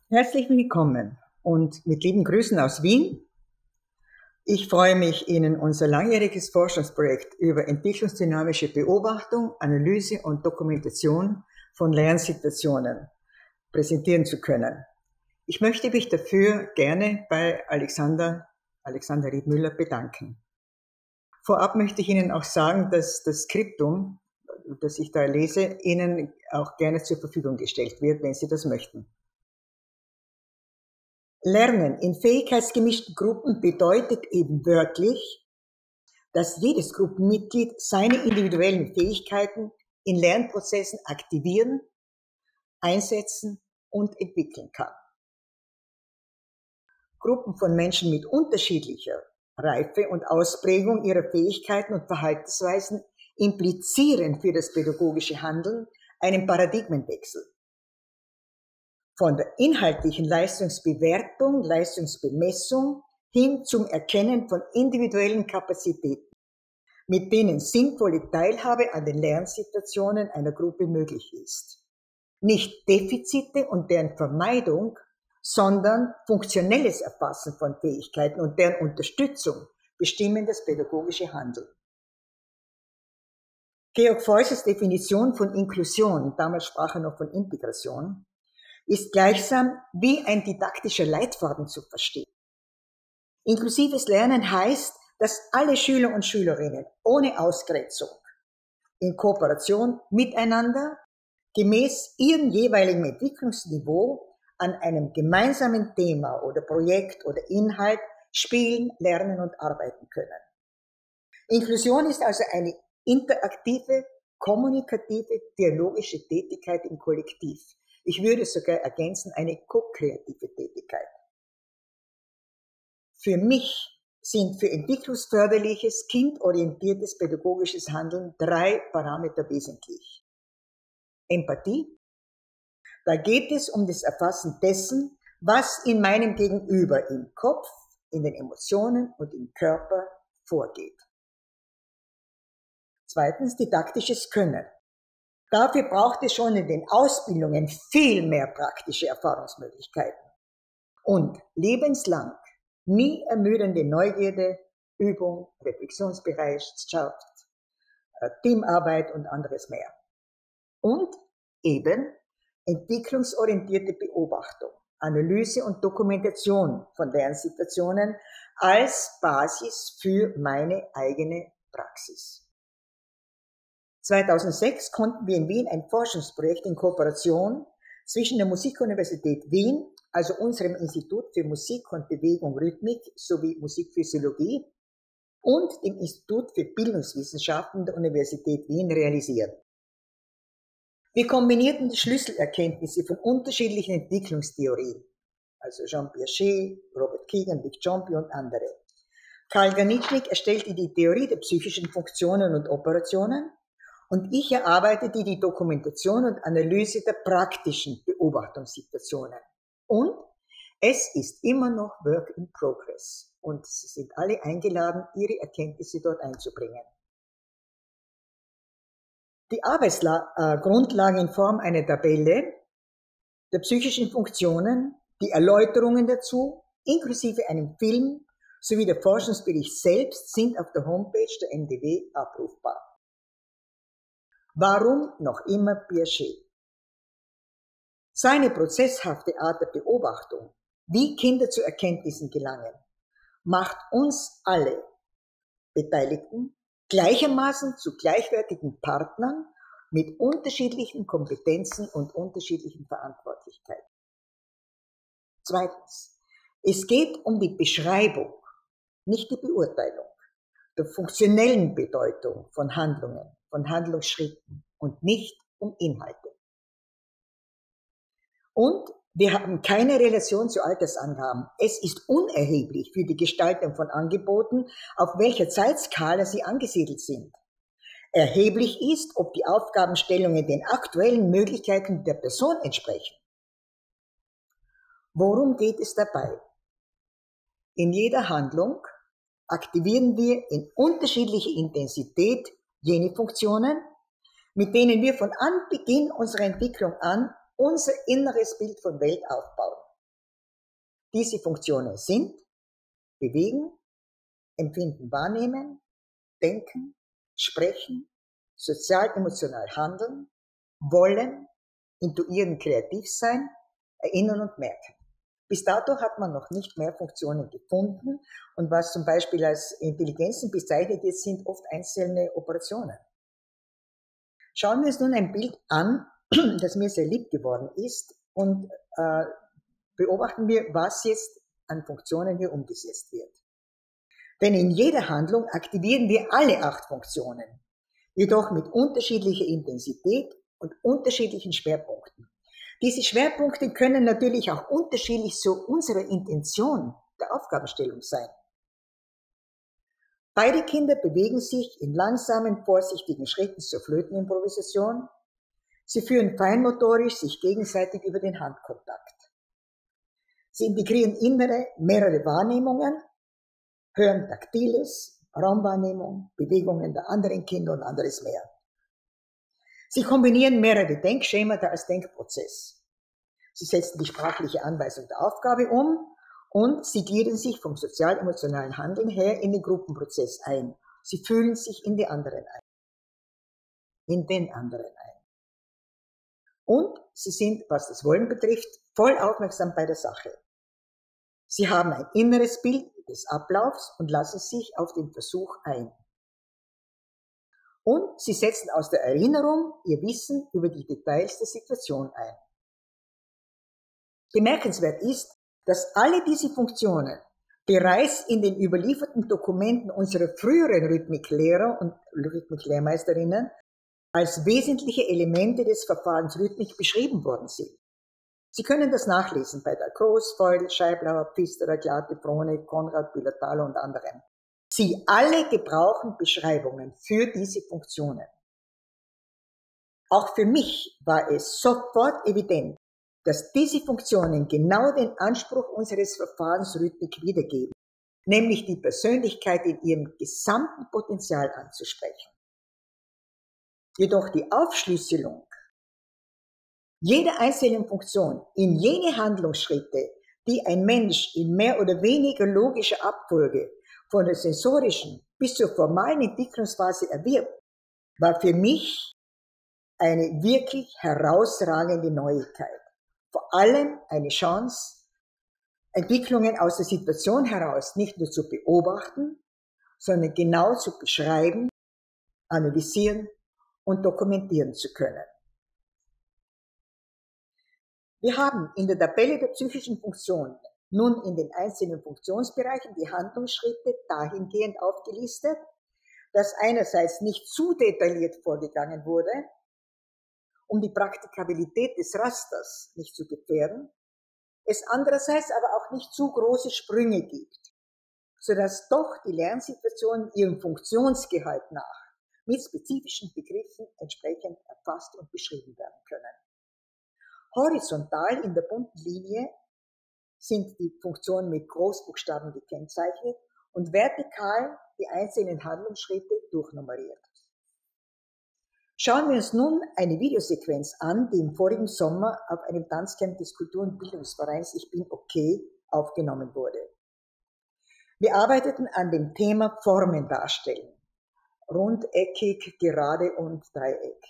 Herzlich willkommen und mit lieben Grüßen aus Wien. Ich freue mich, Ihnen unser langjähriges Forschungsprojekt über entwicklungsdynamische Beobachtung, Analyse und Dokumentation von Lernsituationen präsentieren zu können. Ich möchte mich dafür gerne bei Alexander Riedmüller bedanken. Vorab möchte ich Ihnen auch sagen, dass das Skriptum, das ich da lese, Ihnen auch gerne zur Verfügung gestellt wird, wenn Sie das möchten. Lernen in fähigkeitsgemischten Gruppen bedeutet eben wörtlich, dass jedes Gruppenmitglied seine individuellen Fähigkeiten in Lernprozessen aktivieren, einsetzen und entwickeln kann. Gruppen von Menschen mit unterschiedlicher Reife und Ausprägung ihrer Fähigkeiten und Verhaltensweisen implizieren für das pädagogische Handeln einen Paradigmenwechsel. Von der inhaltlichen Leistungsbewertung, Leistungsbemessung hin zum Erkennen von individuellen Kapazitäten, mit denen sinnvolle Teilhabe an den Lernsituationen einer Gruppe möglich ist. Nicht Defizite und deren Vermeidung, sondern funktionelles Erfassen von Fähigkeiten und deren Unterstützung bestimmen das pädagogische Handeln. Georg Feussers Definition von Inklusion, damals sprach er noch von Integration, ist gleichsam wie ein didaktischer Leitfaden zu verstehen. Inklusives Lernen heißt, dass alle Schüler und Schülerinnen ohne Ausgrenzung in Kooperation miteinander gemäß ihrem jeweiligen Entwicklungsniveau an einem gemeinsamen Thema oder Projekt oder Inhalt spielen, lernen und arbeiten können. Inklusion ist also eine interaktive, kommunikative, dialogische Tätigkeit im Kollektiv. Ich würde sogar ergänzen, eine ko-kreative Tätigkeit. Für mich sind für entwicklungsförderliches, kindorientiertes pädagogisches Handeln 3 Parameter wesentlich. Empathie. Da geht es um das Erfassen dessen, was in meinem Gegenüber im Kopf, in den Emotionen und im Körper vorgeht. Zweitens, didaktisches Können. Dafür braucht es schon in den Ausbildungen viel mehr praktische Erfahrungsmöglichkeiten. Und lebenslang, nie ermüdende Neugierde, Übung, Reflexionsbereitschaft, Teamarbeit und anderes mehr. Und eben entwicklungsorientierte Beobachtung, Analyse und Dokumentation von Lernsituationen als Basis für meine eigene Praxis. 2006 konnten wir in Wien ein Forschungsprojekt in Kooperation zwischen der Musikuniversität Wien, also unserem Institut für Musik und Bewegung Rhythmik sowie Musikphysiologie, und dem Institut für Bildungswissenschaften der Universität Wien realisieren. Wir kombinierten die Schlüsselerkenntnisse von unterschiedlichen Entwicklungstheorien, also Jean Piaget, Robert Keegan, Dick Ciompi und andere. Karl Ganitschnik erstellte die Theorie der psychischen Funktionen und Operationen, und ich erarbeitete die Dokumentation und Analyse der praktischen Beobachtungssituationen. Und es ist immer noch Work in Progress. Und Sie sind alle eingeladen, Ihre Erkenntnisse dort einzubringen. Die Arbeitsgrundlagen in Form einer Tabelle der psychischen Funktionen, die Erläuterungen dazu, inklusive einem Film sowie der Forschungsbericht selbst sind auf der Homepage der MDW abrufbar. Warum noch immer Piaget? Seine prozesshafte Art der Beobachtung, wie Kinder zu Erkenntnissen gelangen, macht uns alle Beteiligten gleichermaßen zu gleichwertigen Partnern mit unterschiedlichen Kompetenzen und unterschiedlichen Verantwortlichkeiten. Zweitens, es geht um die Beschreibung, nicht die Beurteilung, der funktionellen Bedeutung von Handlungen, von Handlungsschritten und nicht um Inhalte. Und wir haben keine Relation zu Altersangaben. Es ist unerheblich für die Gestaltung von Angeboten, auf welcher Zeitskala sie angesiedelt sind. Erheblich ist, ob die Aufgabenstellungen den aktuellen Möglichkeiten der Person entsprechen. Worum geht es dabei? In jeder Handlung aktivieren wir in unterschiedlicher Intensität jene Funktionen, mit denen wir von Anbeginn unserer Entwicklung an unser inneres Bild von Welt aufbauen. Diese Funktionen sind bewegen, empfinden, wahrnehmen, denken, sprechen, sozial-emotional handeln, wollen, intuieren, kreativ sein, erinnern und merken. Bis dato hat man noch nicht mehr Funktionen gefunden und was zum Beispiel als Intelligenzen bezeichnet wird, sind oft einzelne Operationen. Schauen wir uns nun ein Bild an, das mir sehr lieb geworden ist und beobachten wir, was jetzt an Funktionen hier umgesetzt wird. Denn in jeder Handlung aktivieren wir alle 8 Funktionen, jedoch mit unterschiedlicher Intensität und unterschiedlichen Schwerpunkten. Diese Schwerpunkte können natürlich auch unterschiedlich zu unserer Intention der Aufgabenstellung sein. Beide Kinder bewegen sich in langsamen, vorsichtigen Schritten zur Flötenimprovisation. Sie führen feinmotorisch sich gegenseitig über den Handkontakt. Sie integrieren mehrere Wahrnehmungen, hören Taktiles, Raumwahrnehmung, Bewegungen der anderen Kinder und anderes mehr. Sie kombinieren mehrere Denkschemata als Denkprozess. Sie setzen die sprachliche Anweisung der Aufgabe um und sie gliedern sich vom sozial-emotionalen Handeln her in den Gruppenprozess ein. Sie fühlen sich in den anderen ein. Und sie sind, was das Wollen betrifft, voll aufmerksam bei der Sache. Sie haben ein inneres Bild des Ablaufs und lassen sich auf den Versuch ein. Und sie setzen aus der Erinnerung ihr Wissen über die Details der Situation ein. Bemerkenswert ist, dass alle diese Funktionen bereits in den überlieferten Dokumenten unserer früheren Rhythmiklehrer und Rhythmiklehrmeisterinnen als wesentliche Elemente des Verfahrens Rhythmik beschrieben worden sind. Sie können das nachlesen bei der Groß, Feudel, Scheiblauer, Pfisterer, Glate, Frohne, Konrad, Bühler-Thaler und anderen. Sie alle gebrauchen Beschreibungen für diese Funktionen. Auch für mich war es sofort evident, dass diese Funktionen genau den Anspruch unseres Verfahrens Rhythmik wiedergeben, nämlich die Persönlichkeit in ihrem gesamten Potenzial anzusprechen. Jedoch die Aufschlüsselung jeder einzelnen Funktion in jene Handlungsschritte, die ein Mensch in mehr oder weniger logischer Abfolge von der sensorischen bis zur formalen Entwicklungsphase erwirbt, war für mich eine wirklich herausragende Neuigkeit. Vor allem eine Chance, Entwicklungen aus der Situation heraus nicht nur zu beobachten, sondern genau zu beschreiben, analysieren und dokumentieren zu können. Wir haben in der Tabelle der psychischen Funktionen nun in den einzelnen Funktionsbereichen die Handlungsschritte dahingehend aufgelistet, dass einerseits nicht zu detailliert vorgegangen wurde, um die Praktikabilität des Rasters nicht zu gefährden, es andererseits aber auch nicht zu große Sprünge gibt, sodass doch die Lernsituationen ihrem Funktionsgehalt nach mit spezifischen Begriffen entsprechend erfasst und beschrieben werden können. Horizontal in der bunten Linie sind die Funktionen mit Großbuchstaben gekennzeichnet und vertikal die einzelnen Handlungsschritte durchnummeriert. Schauen wir uns nun eine Videosequenz an, die im vorigen Sommer auf einem Tanzcamp des Kultur- und Bildungsvereins Ich bin okay aufgenommen wurde. Wir arbeiteten an dem Thema Formen darstellen. Rundeckig, gerade und Dreieck.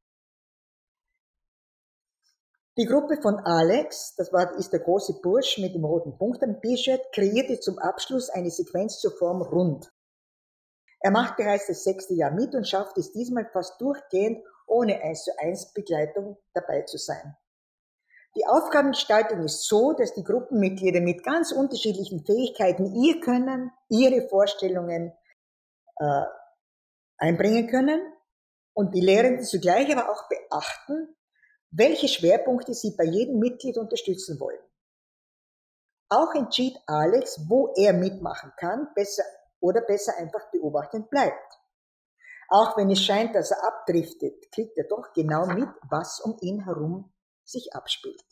Die Gruppe von Alex, ist der große Bursch mit dem roten Punkt am T-Shirt, kreierte zum Abschluss eine Sequenz zur Form rund. Er macht bereits das 6. Jahr mit und schafft es diesmal fast durchgehend, ohne 1:1 Begleitung dabei zu sein. Die Aufgabengestaltung ist so, dass die Gruppenmitglieder mit ganz unterschiedlichen Fähigkeiten ihr Können, ihre Vorstellungen einbringen können und die Lehrenden zugleich aber auch beachten, welche Schwerpunkte sie bei jedem Mitglied unterstützen wollen. Auch entschied Alex, wo er mitmachen kann, besser einfach beobachtend bleibt. Auch wenn es scheint, dass er abdriftet, kriegt er doch genau mit, was um ihn herum sich abspielt.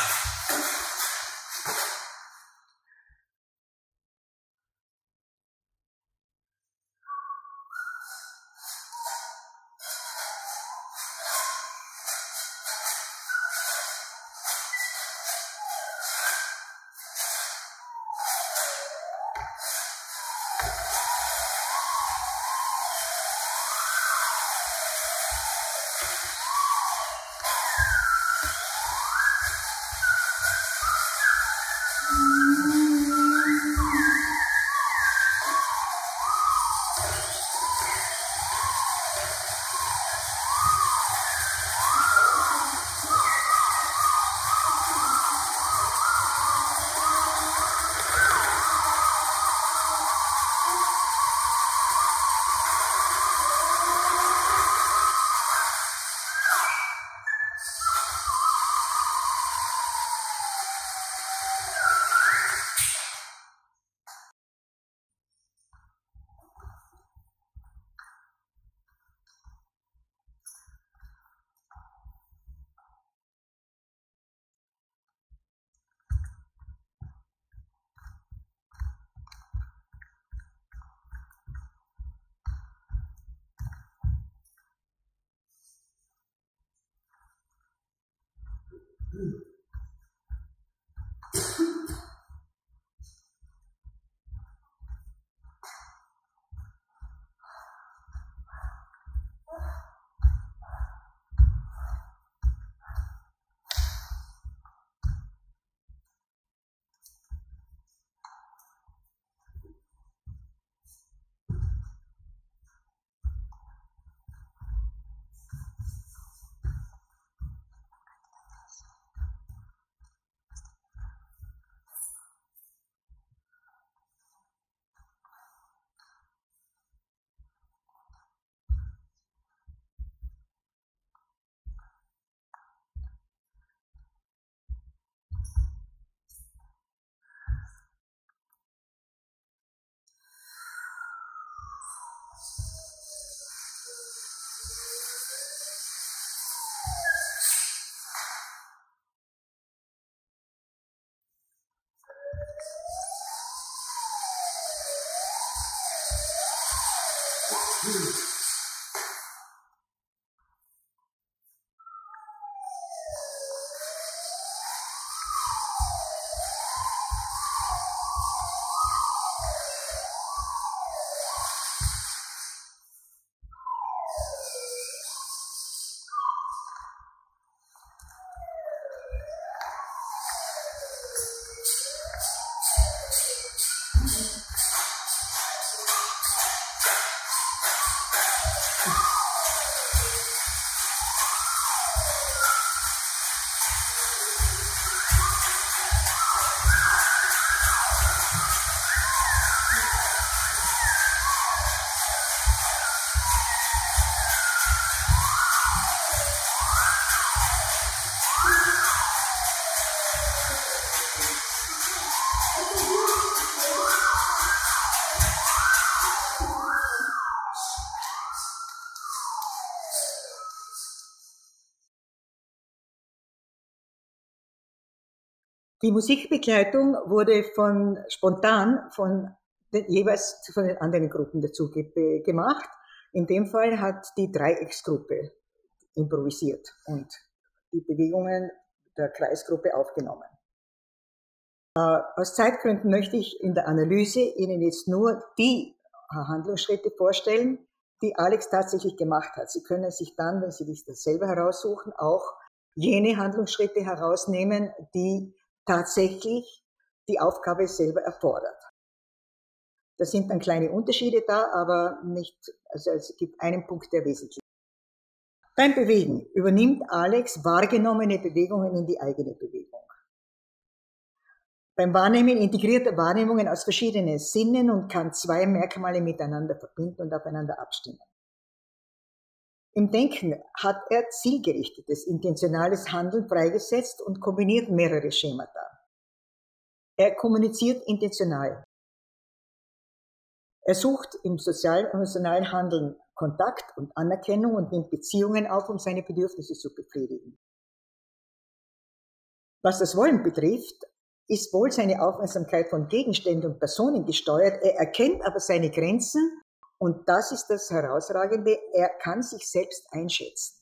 Die Musikbegleitung wurde spontan jeweils von den anderen Gruppen dazu gemacht. In dem Fall hat die Dreiecksgruppe improvisiert und die Bewegungen der Kreisgruppe aufgenommen. Aus Zeitgründen möchte ich in der Analyse Ihnen jetzt nur die Handlungsschritte vorstellen, die Alex tatsächlich gemacht hat. Sie können sich dann, wenn Sie das selber heraussuchen, auch jene Handlungsschritte herausnehmen, die tatsächlich die Aufgabe selber erfordert. Da sind dann kleine Unterschiede da, aber nicht, also es gibt einen Punkt, der wesentlich ist. Beim Bewegen übernimmt Alex wahrgenommene Bewegungen in die eigene Bewegung. Beim Wahrnehmen integriert er Wahrnehmungen aus verschiedenen Sinnen und kann zwei Merkmale miteinander verbinden und aufeinander abstimmen. Im Denken hat er zielgerichtetes, intentionales Handeln freigesetzt und kombiniert mehrere Schemata. Er kommuniziert intentional. Er sucht im sozial-emotionalen Handeln Kontakt und Anerkennung und nimmt Beziehungen auf, um seine Bedürfnisse zu befriedigen. Was das Wollen betrifft, ist wohl seine Aufmerksamkeit von Gegenständen und Personen gesteuert, er erkennt aber seine Grenzen und das ist das Herausragende, er kann sich selbst einschätzen.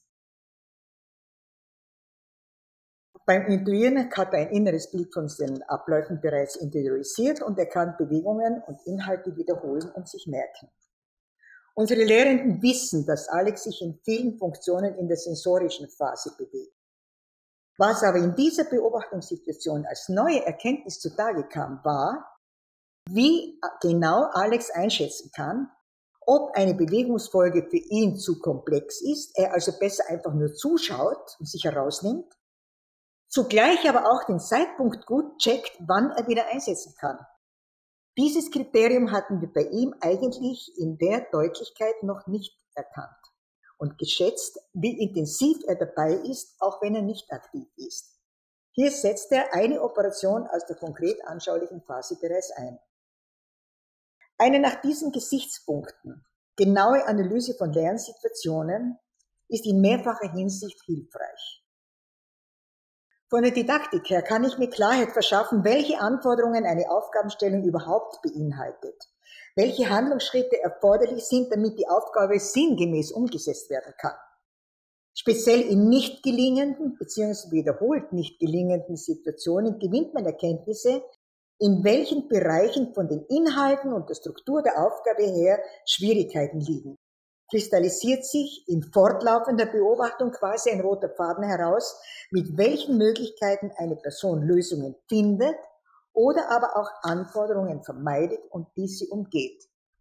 Beim Intuieren hat er ein inneres Bild von seinen Abläufen bereits individualisiert und er kann Bewegungen und Inhalte wiederholen und sich merken. Unsere Lehrenden wissen, dass Alex sich in vielen Funktionen in der sensorischen Phase bewegt. Was aber in dieser Beobachtungssituation als neue Erkenntnis zutage kam, war, wie genau Alex einschätzen kann, ob eine Bewegungsfolge für ihn zu komplex ist, er also besser einfach nur zuschaut und sich herausnimmt, zugleich aber auch den Zeitpunkt gut checkt, wann er wieder einsetzen kann. Dieses Kriterium hatten wir bei ihm eigentlich in der Deutlichkeit noch nicht erkannt und geschätzt, wie intensiv er dabei ist, auch wenn er nicht aktiv ist. Hier setzt er eine Operation aus der konkret anschaulichen Phase bereits ein. Eine nach diesen Gesichtspunkten genaue Analyse von Lernsituationen ist in mehrfacher Hinsicht hilfreich. Von der Didaktik her kann ich mir Klarheit verschaffen, welche Anforderungen eine Aufgabenstellung überhaupt beinhaltet, welche Handlungsschritte erforderlich sind, damit die Aufgabe sinngemäß umgesetzt werden kann. Speziell in nicht gelingenden bzw. wiederholt nicht gelingenden Situationen gewinnt man Erkenntnisse, in welchen Bereichen von den Inhalten und der Struktur der Aufgabe her Schwierigkeiten liegen. Kristallisiert sich in fortlaufender Beobachtung quasi ein roter Faden heraus, mit welchen Möglichkeiten eine Person Lösungen findet oder aber auch Anforderungen vermeidet und diese umgeht.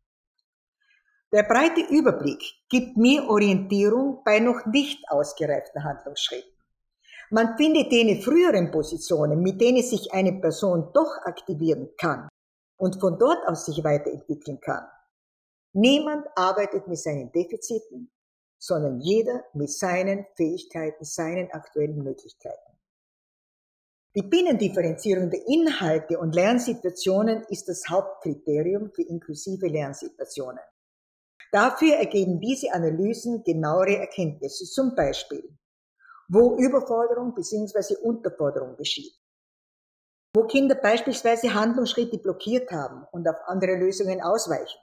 Der breite Überblick gibt mir Orientierung bei noch nicht ausgereiften Handlungsschritten. Man findet jene früheren Positionen, mit denen sich eine Person doch aktivieren kann und von dort aus sich weiterentwickeln kann. Niemand arbeitet mit seinen Defiziten, sondern jeder mit seinen Fähigkeiten, seinen aktuellen Möglichkeiten. Die Binnendifferenzierung der Inhalte und Lernsituationen ist das Hauptkriterium für inklusive Lernsituationen. Dafür ergeben diese Analysen genauere Erkenntnisse, zum Beispiel, wo Überforderung bzw. Unterforderung geschieht, wo Kinder beispielsweise Handlungsschritte blockiert haben und auf andere Lösungen ausweichen,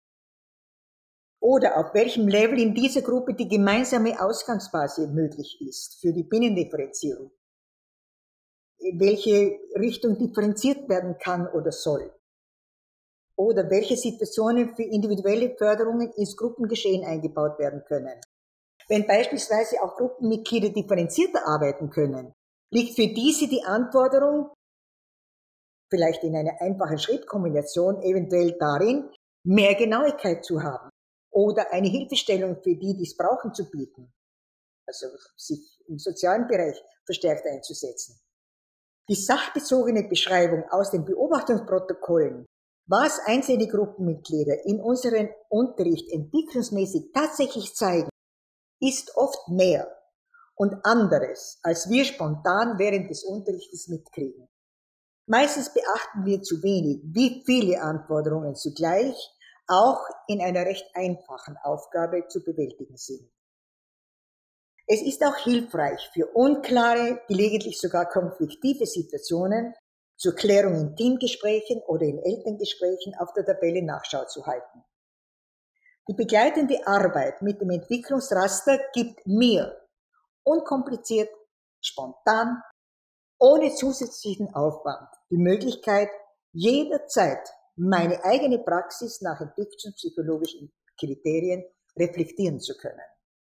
oder auf welchem Level in dieser Gruppe die gemeinsame Ausgangsbasis möglich ist für die Binnendifferenzierung, in welche Richtung differenziert werden kann oder soll, oder welche Situationen für individuelle Förderungen ins Gruppengeschehen eingebaut werden können. Wenn beispielsweise auch Gruppenmitglieder differenzierter arbeiten können, liegt für diese die Anforderung, vielleicht in einer einfachen Schrittkombination, eventuell darin, mehr Genauigkeit zu haben oder eine Hilfestellung für die, die es brauchen, zu bieten, also sich im sozialen Bereich verstärkt einzusetzen. Die sachbezogene Beschreibung aus den Beobachtungsprotokollen, was einzelne Gruppenmitglieder in unserem Unterricht entwicklungsmäßig tatsächlich zeigen, ist oft mehr und anderes, als wir spontan während des Unterrichtes mitkriegen. Meistens beachten wir zu wenig, wie viele Anforderungen zugleich auch in einer recht einfachen Aufgabe zu bewältigen sind. Es ist auch hilfreich für unklare, gelegentlich sogar konfliktive Situationen zur Klärung in Teamgesprächen oder in Elterngesprächen auf der Tabelle Nachschau zu halten. Die begleitende Arbeit mit dem Entwicklungsraster gibt mir unkompliziert, spontan, ohne zusätzlichen Aufwand die Möglichkeit, jederzeit meine eigene Praxis nach entwicklungspsychologischen Kriterien reflektieren zu können.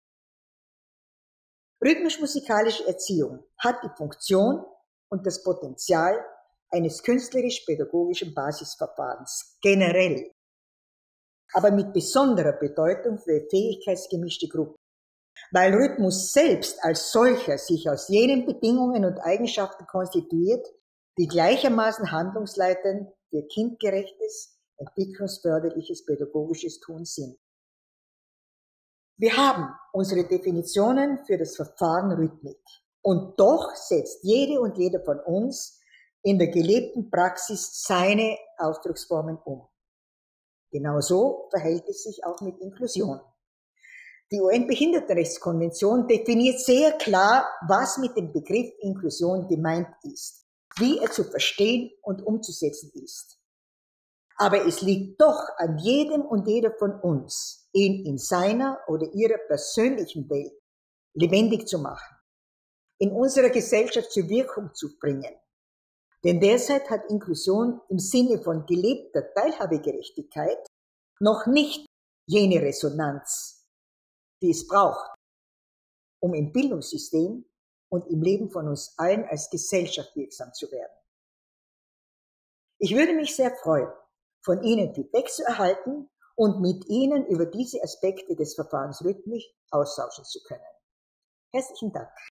Rhythmisch-musikalische Erziehung hat die Funktion und das Potenzial eines künstlerisch-pädagogischen Basisverfahrens generell, aber mit besonderer Bedeutung für fähigkeitsgemischte Gruppen, weil Rhythmus selbst als solcher sich aus jenen Bedingungen und Eigenschaften konstituiert, die gleichermaßen handlungsleitend für kindgerechtes, entwicklungsförderliches pädagogisches Tun sind. Wir haben unsere Definitionen für das Verfahren Rhythmik und doch setzt jede und jeder von uns in der gelebten Praxis seine Ausdrucksformen um. Genauso verhält es sich auch mit Inklusion. Die UN-Behindertenrechtskonvention definiert sehr klar, was mit dem Begriff Inklusion gemeint ist, wie er zu verstehen und umzusetzen ist. Aber es liegt doch an jedem und jeder von uns, ihn in seiner oder ihrer persönlichen Welt lebendig zu machen, in unserer Gesellschaft zur Wirkung zu bringen. Denn derzeit hat Inklusion im Sinne von gelebter Teilhabegerechtigkeit noch nicht jene Resonanz, die es braucht, um im Bildungssystem und im Leben von uns allen als Gesellschaft wirksam zu werden. Ich würde mich sehr freuen, von Ihnen Feedback zu erhalten und mit Ihnen über diese Aspekte des Verfahrens Rhythmik austauschen zu können. Herzlichen Dank.